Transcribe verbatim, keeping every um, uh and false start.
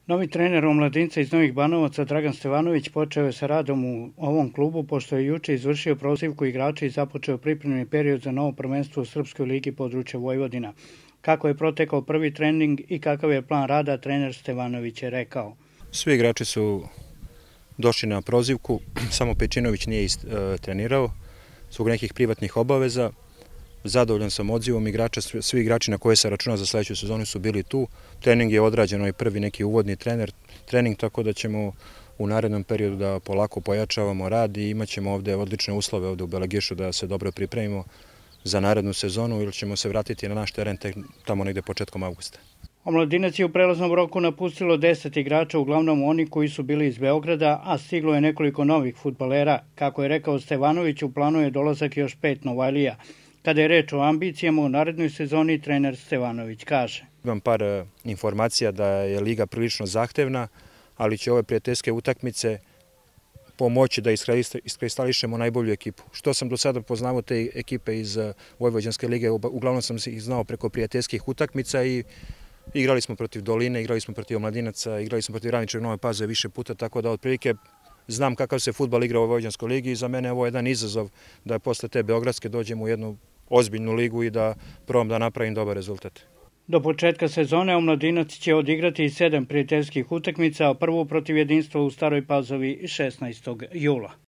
Novi trener omladinca iz Novih Banovaca Dragan Stevanović počeo je sa radom u ovom klubu pošto je juče izvršio prozivku igrača i započeo pripremni period za novo prvenstvo u Srpskoj ligi područja Vojvodina. Kako je protekao prvi trening i kakav je plan rada, trener Stevanović je rekao. Svi igrači su došli na prozivku, samo Pečinović nije trenirao zbog nekih privatnih obaveza. Zadovoljan sam odzivom igrača, svi igrači na koje se računa za sljedeću sezonu su bili tu. Trening je odrađen, ovaj prvi neki uvodni trener, trening, tako da ćemo u narednom periodu da polako pojačavamo rad i imat ćemo ovde odlične uslove ovde u Belegišu da se dobro pripremimo za narednu sezonu ili ćemo se vratiti na naš teren tamo negde početkom avgusta. Omladinac je u prelaznom roku napustilo deset igrača, uglavnom oni koji su bili iz Beograda, a stiglo je nekoliko novih fudbalera. Kako je rekao Stevanović, u planu je dolazak još pet Novajlija. Kada je reč o ambicijama u narednoj sezoni, trener Stevanović kaže. Imam par informacija da je liga prilično zahtevna, ali će ove prijateljske utakmice pomoći da iskristališemo najbolju ekipu. Što sam do sada poznavao te ekipe iz Vojvođanske lige, uglavnom sam ih znao preko prijateljskih utakmica i igrali smo protiv Doline, igrali smo protiv Omladinaca, igrali smo protiv Radničkog Nove Pazove više puta, tako da otprilike znam kakav se fudbal igra u Vojvođanskoj ligi i za mene je ovo jedan izazov da posle te Beogradske dođemo u jednu ozbiljnu ligu i da probam da napravim dobar rezultat. Do početka sezone Omladinac će odigrati sedam prijateljskih utakmica, a prvu protiv Jedinstva u Staroj Pazovi šesnaestog jula.